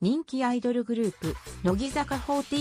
人気アイドルグループ、乃木坂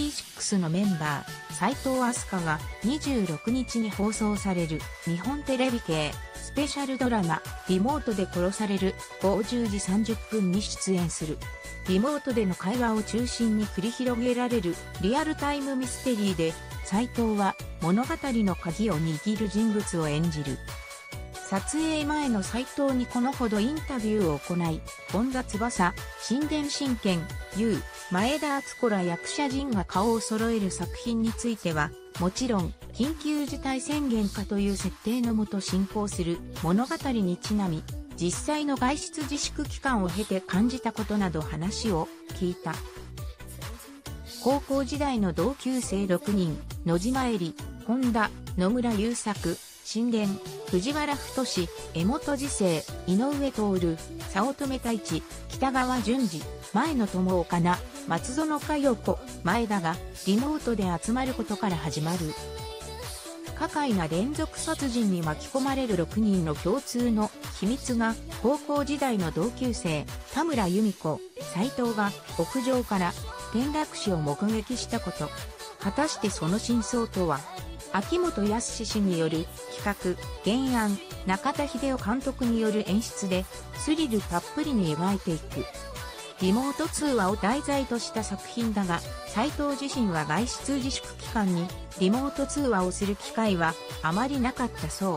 46のメンバー、齋藤飛鳥が26日に放送される日本テレビ系スペシャルドラマ、リモートで殺される50時30分に出演する。リモートでの会話を中心に繰り広げられるリアルタイムミステリーで、齋藤は物語の鍵を握る人物を演じる。撮影前の斉藤にこのほどインタビューを行い、本田翼、新田真剣、優、前田敦子ら役者陣が顔を揃える作品については、もちろん、緊急事態宣言下という設定のもと進行する物語にちなみ、実際の外出自粛期間を経て感じたことなど話を聞いた。高校時代の同級生6人、野島絵里、本田、野村優作、新田、藤原太、江本次世、井上徹、早乙女太一、北川淳二、前野朋岡奈、松園佳代子、前田がリモートで集まることから始まる。不可解な連続殺人に巻き込まれる6人の共通の秘密が高校時代の同級生、田村由美子、斉藤が屋上から転落死を目撃したこと。果たしてその真相とは。秋元康氏による企画、原案、中田秀夫監督による演出でスリルたっぷりに描いていく。リモート通話を題材とした作品だが、斉藤自身は外出自粛期間にリモート通話をする機会はあまりなかったそう。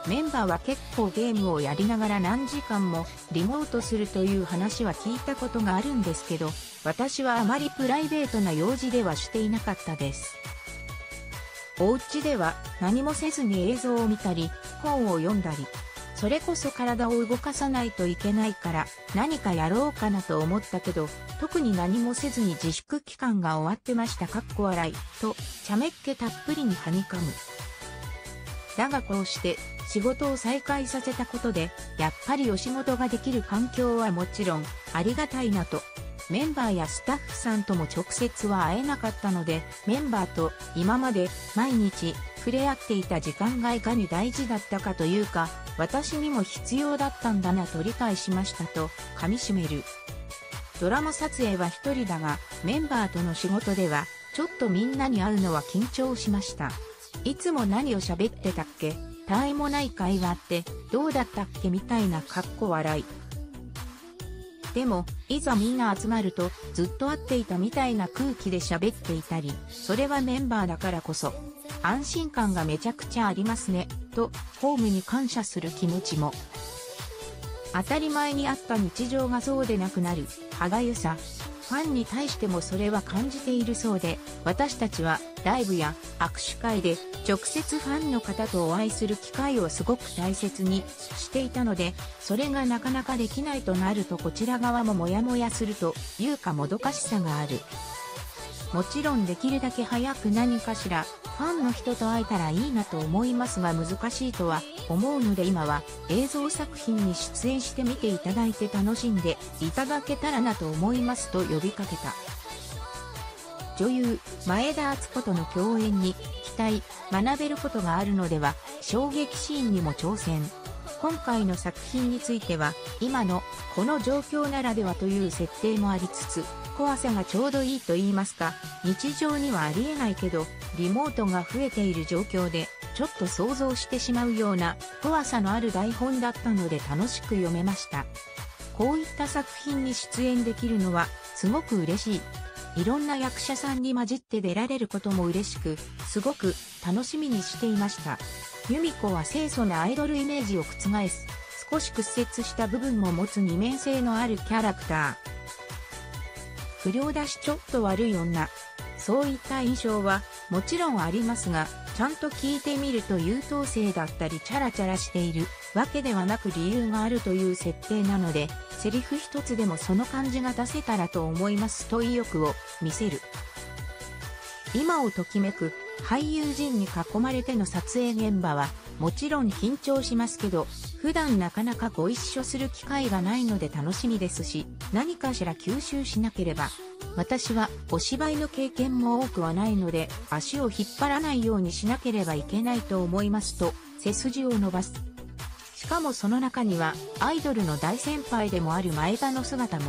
メンバーは結構ゲームをやりながら何時間もリモートするという話は聞いたことがあるんですけど、私はあまりプライベートな用事ではしていなかったです。お家では何もせずに映像を見たり、本を読んだり、それこそ体を動かさないといけないから何かやろうかなと思ったけど、特に何もせずに自粛期間が終わってました。笑いと、茶目っ気たっぷりにはにかむ。だがこうして仕事を再開させたことで、やっぱりお仕事ができる環境はもちろんありがたいなと。メンバーやスタッフさんとも直接は会えなかったので、メンバーと今まで毎日触れ合っていた時間がいかに大事だったかというか、私にも必要だったんだなと理解しましたと噛み締める。ドラマ撮影は一人だが、メンバーとの仕事ではちょっとみんなに会うのは緊張しました。いつも何を喋ってたっけ、他愛もない会話ってどうだったっけみたいな笑い。でも、いざみんな集まると、ずっと会っていたみたいな空気で喋っていたり、それはメンバーだからこそ、安心感がめちゃくちゃありますね、と、ホームに感謝する気持ちも。当たり前にあった日常がそうでなくなる、歯がゆさ。ファンに対してもそれは感じているそうで、私たちはライブや握手会で直接ファンの方とお会いする機会をすごく大切にしていたので、それがなかなかできないとなるとこちら側もモヤモヤするというかもどかしさがある。もちろんできるだけ早く何かしらファンの人と会えたらいいなと思いますが難しいとは思うので今は映像作品に出演してみていただいて楽しんでいただけたらなと思いますと呼びかけた。女優前田敦子との共演に期待、学べることがあるのでは、衝撃シーンにも挑戦。今回の作品については今のこの状況ならではという設定もありつつ、怖さがちょうどいいと言いますか、日常にはありえないけどリモートが増えている状況でちょっと想像してしまうような怖さのある台本だったので楽しく読めました。こういった作品に出演できるのはすごく嬉しい。いろんな役者さんに混じって出られることも嬉しく、すごく楽しみにしていました。由美子は清楚なアイドルイメージを覆す、少し屈折した部分も持つ二面性のあるキャラクター。不良だしちょっと悪い女。そういった印象はもちろんありますが、ちゃんと聞いてみると優等生だったりチャラチャラしているわけではなく理由があるという設定なので、セリフ一つでもその感じが出せたらと思いますと意欲を見せる。今をときめく俳優陣に囲まれての撮影現場はもちろん緊張しますけど、普段なかなかご一緒する機会がないので楽しみですし、何かしら吸収しなければ。私はお芝居の経験も多くはないので、足を引っ張らないようにしなければいけないと思いますと、背筋を伸ばす。しかもその中にはアイドルの大先輩でもある前田の姿も。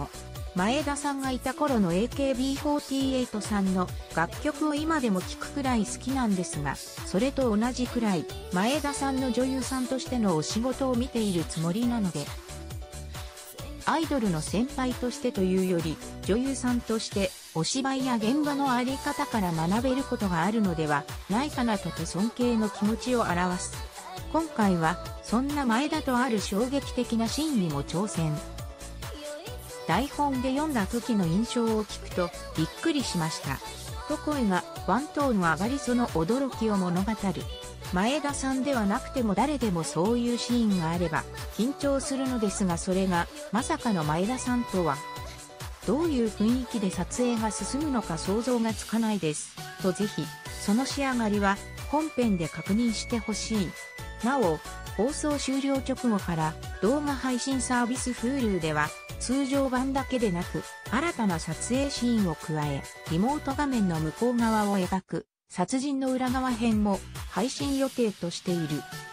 前田さんがいた頃の AKB48 さんの楽曲を今でも聴くくらい好きなんですが、それと同じくらい前田さんの女優さんとしてのお仕事を見ているつもりなので、アイドルの先輩としてというより、女優さんとしてお芝居や現場のあり方から学べることがあるのではないかなと尊敬の気持ちを表す。今回はそんな前田とある衝撃的なシーンにも挑戦。台本で読んだ時の印象を聞くとびっくりしました。と声がワントーン上がりその驚きを物語る。前田さんではなくても誰でもそういうシーンがあれば緊張するのですが、それがまさかの前田さんとは。どういう雰囲気で撮影が進むのか想像がつかないです。とぜひ、その仕上がりは本編で確認してほしい。なお、放送終了直後から動画配信サービス Hulu では通常版だけでなく新たな撮影シーンを加え、リモート画面の向こう側を描く殺人の裏側編も配信予定としている。